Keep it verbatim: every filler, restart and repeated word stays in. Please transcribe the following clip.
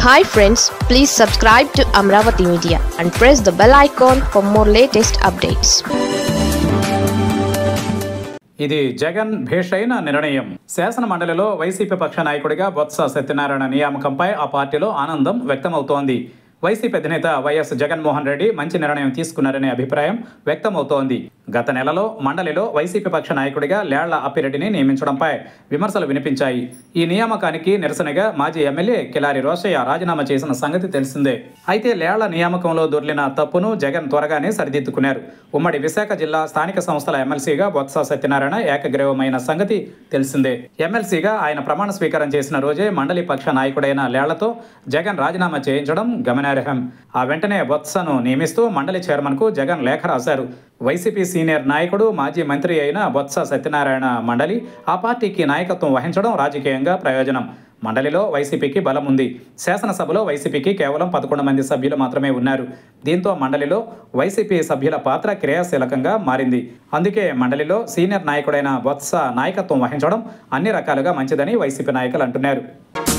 Hi friends, please subscribe to Amravati Media and press the bell icon for more latest updates. ఇది జగన్ భేషైన నిర్ణయం. శాసన మండలిలో YCP పక్ష నాయకుడిగా బొత్స సత్యనారాయణ నియామకంపై ఆ పార్టీలో ఆనందం వ్యక్తమవుతోంది. వైసీపీ అధినేత వైఎస్ జగన్మోహన్ రెడ్డి మంచి నిర్ణయం తీసుకున్నారనే అభిప్రాయం వ్యక్తమవుతోంది. గత నెలలో మండలిలో వైసీపీ పక్ష నాయకుడిగా లేళ్ల అప్పిరెడ్డిని నియమించడంపై విమర్శలు వినిపించాయి. ఈ నియామకానికి నిరసనగా మాజీ ఎమ్మెల్యే కిలారి రోషయ్య రాజీనామా చేసిన సంగతి తెలిసిందే. అయితే లేళ్ల నియామకంలో దొర్లిన తప్పును జగన్ త్వరగానే సరిదిద్దుకున్నారు. ఉమ్మడి విశాఖ జిల్లా స్థానిక సంస్థల ఎమ్మెల్సీగా బొత్స సత్యనారాయణ ఏకగ్రీవమైన సంగతి తెలిసిందే. ఎమ్మెల్సీగా ఆయన ప్రమాణ స్వీకారం చేసిన రోజే మండలి పక్ష నాయకుడైన లేళ్లతో జగన్ రాజీనామా చేయించడం గమనార్హం. ఆ వెంటనే బొత్సను నియమిస్తూ మండలి చైర్మన్కు జగన్ లేఖ రాశారు. వైసీపీ సీనియర్ నాయకుడు మాజీ మంత్రి అయిన బొత్స సత్యనారాయణ మండలి ఆ పార్టీకి నాయకత్వం వహించడం రాజకీయంగా ప్రయోజనం. మండలిలో వైసీపీకి బలం ఉంది. శాసనసభలో వైసీపీకి కేవలం పదకొండు మంది సభ్యులు మాత్రమే ఉన్నారు. దీంతో మండలిలో వైసీపీ సభ్యుల పాత్ర క్రియాశీలకంగా మారింది. అందుకే మండలిలో సీనియర్ నాయకుడైన బొత్స నాయకత్వం వహించడం అన్ని రకాలుగా మంచిదని వైసీపీ నాయకులు అంటున్నారు.